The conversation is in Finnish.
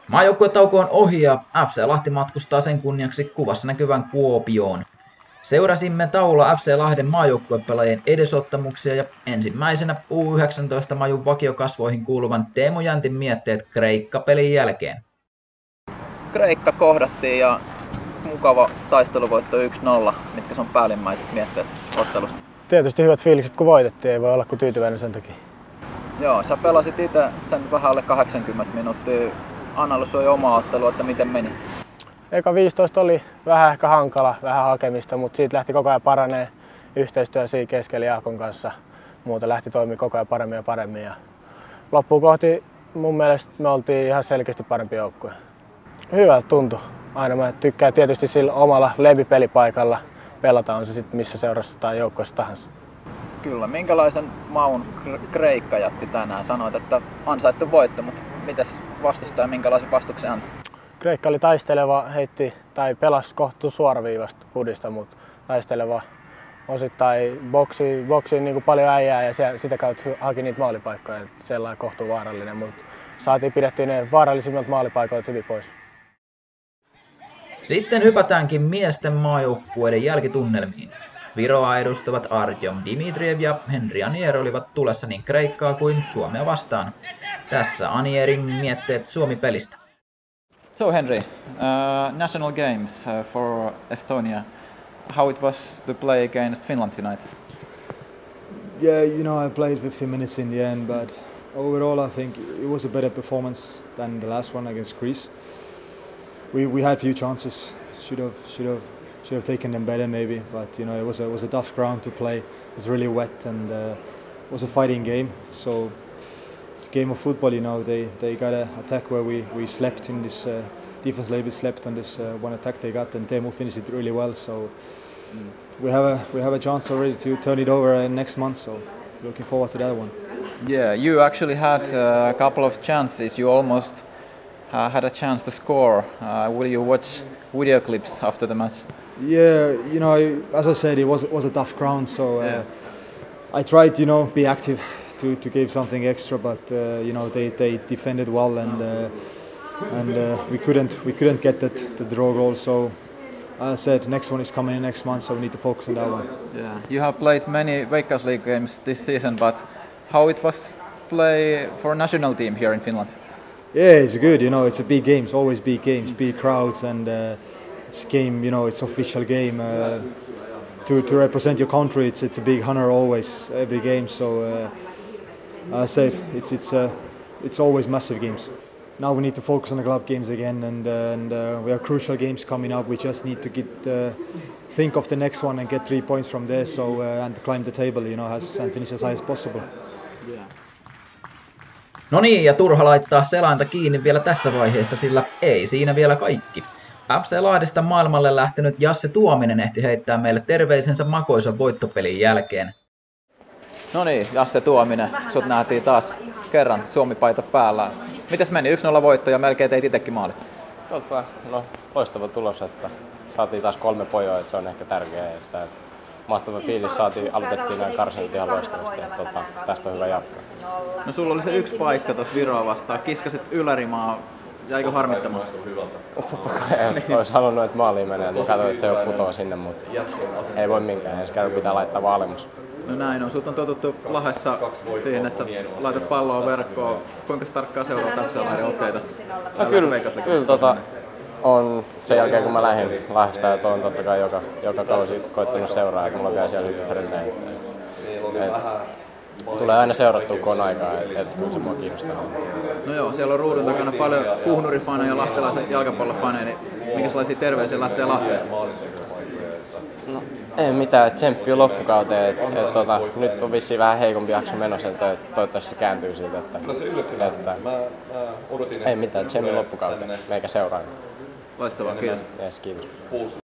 Maajoukkuetauko on ohi ja FC Lahti matkustaa sen kunniaksi kuvassa näkyvän Kuopioon. Seurasimme tauolla FC Lahden maajoukkuepelaajien edesottamuksia ja ensimmäisenä U19 majun vakiokasvoihin kuuluvan Teemu Jäntin mietteet Kreikka-pelin jälkeen. Kreikka kohdattiin ja mukava taisteluvoitto 1-0. Mitkä on päällimmäiset mietteet ottelusta? Tietysti hyvät fiilikset kun voitettiin, ei voi olla kuin tyytyväinen sen takia. Joo, sä pelasit itse sen vähän alle 80 minuuttia. Analysoi omaa ottelua, että miten meni? Eka 15 oli vähän ehkä hankala, vähän hakemista, mutta siitä lähti koko ajan paranee yhteistyö siinä keskellä Jaakon kanssa. Muuta lähti toimia koko ajan paremmin ja paremmin. Ja loppuun kohti mun mielestä me oltiin ihan selkeästi parempi joukkue. Hyvältä tuntui. Aina mä tykkään tietysti sillä omalla lempipelipaikalla pelata, on se sitten missä seurassa tai joukkueessa tahansa. Kyllä. Minkälaisen maun Kreikka jätti tänään? Sanoit, että ansaittu voitto, mutta mitäs vastustaja, minkälaisen vastuksen antoi? Kreikka oli taisteleva, pelasi kohtuu suoraviivasta fudista, mutta taisteleva osittain boksiin niin kuin paljon äijää ja sitä kautta haki niitä maalipaikkoja. Sellainen kohtuu vaarallinen, mutta saatiin pidettyä ne vaarallisimmat maalipaikoit hyvin pois. Sitten hypätäänkin miesten maajoukkueiden jälkitunnelmiin. Viroa edustavat Artyom Dimitriev ja Henri Anier olivat tulessa niin Kreikkaa kuin Suomea vastaan. Tässä Anierin mietteet Suomi-pelistä. So Henry, national games for Estonia. How it was to play against Finland tonight? Yeah, I played 15 minutes in the end, but overall I think it was a better performance than the last one against Greece. We had few chances, should have taken them better maybe, but it was a tough ground to play. It was really wet and it was a fighting game. So it's a game of football, they got an attack where we slept in this defense a little bit slept on this one attack they got, and Teemu finished it really well. So we have a chance already to turn it over next month. So looking forward to that one. Yeah, you actually had a couple of chances. You almost had a chance to score. Will you watch video clips after the match? Yeah, as I said, it was a tough ground, so I tried, be active to give something extra, but they defended well, and we couldn't get the draw goal. So as I said, next one is coming in next month, so we need to focus on that one. Yeah, you have played many Veikkaus League games this season, but how it was play for a national team here in Finland? Yeah, it's good. It's a big game. It's always big games, big crowds, and it's a game. It's official game. To represent your country, it's a big honor always, every game. So I said it's always massive games. Now we need to focus on the club games again, and we have crucial games coming up. We just need to think of the next one and get 3 points from there. So and climb the table, and finish as high as possible. Yeah. No niin, ja turha laittaa selainta kiinni vielä tässä vaiheessa, sillä ei siinä vielä kaikki. FC Lahdesta maailmalle lähtenyt Jasse Tuominen ehti heittää meille terveisensä makoisan voittopelin jälkeen. No niin, Jasse Tuominen, sut nähtiin taas kerran Suomi-paita päällä. Mites meni? 1-0 voitto ja melkein teit itsekin maali. Loistava tulos, että saatiin taas 3 pojoa, että se on ehkä tärkeää. Että mahtava fiilis, aloitettiin näin karsinut ihan loistavasti, että tästä on hyvä jatkaa. No sulla oli se yksi paikka tuossa Viroa vastaan, kiskasit ylärimaa, jäikö harmittamaan? Totta kai olisi halunnut, että maaliin menee, mutta katsoin, että se ei putoa sinne, mutta ei voi minkään, ensi kerran pitää laittaa vaan alemmas. No näin on, sut on totuttu Lahdessa siihen, että sä laitat palloa verkkoon. Kuinka tarkkaan seuraa tässä Lahden otteita? No kyllä on sen jälkeen kun mä lähdin Lahdesta, ja on totta kai joka kausi koittanut seuraa, että mulla on vielä siellä hyvin frendejä. Tulee aina seurattua kun on aikaa, että kyllä se mua kiinnostaa. No joo, siellä on ruudun takana paljon puhnurifaneja ja lahtelaisen jalkapallofaneja, niin minkälaisia terveisiä lähtee Lahteen? No, ei mitään, tsemppiä loppukauteen. Nyt on vissiin vähän heikompi jakso menossa, että toivottavasti se kääntyy siitä. Ei mitään, tsemppiä loppukauteen, meikä seuraa. Loistavaa, kiitos. Yes, kiitos.